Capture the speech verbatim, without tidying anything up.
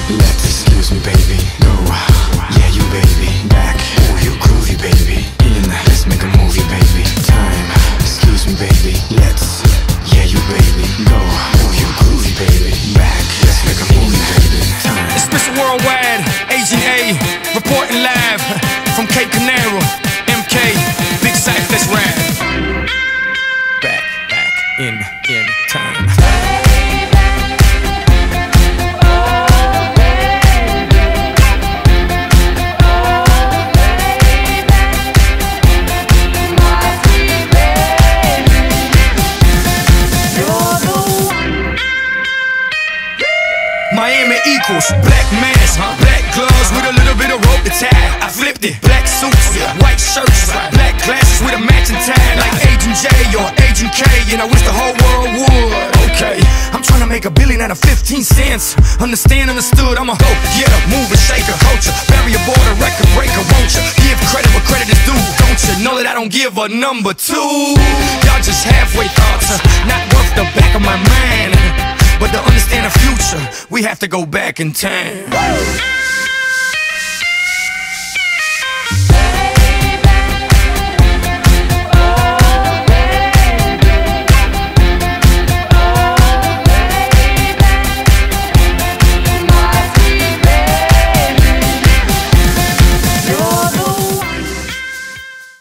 Let's excuse me, baby. Go, yeah, you baby. Back, oh, you groovy, baby. In, let's make a movie, baby. Time, excuse me, baby. Let's, yeah, you baby. Go, oh, you groovy, baby. Back, let's make a movie, baby. Time. It's Mister Worldwide, Agent A, reporting live from Cape Canaveral. M K, Big Cypher, let's rap. Back, back, in, in time. Miami equals black mask, black gloves with a little bit of rope to tie. I flipped it, black suits, white shirts, black glasses with a matching tie, like Agent J or Agent K, and I wish the whole world would. Okay, I'm trying to make a billion out of fifteen cents. Understand, understood, I'm a go getter, mover, shaker, culture, barrier border, record breaker, won't you? Give credit where credit is due, don't you? Know that I don't give a number two. Y'all just halfway thoughts, not worth the back of my mind. But to understand the future, we have to go back in time.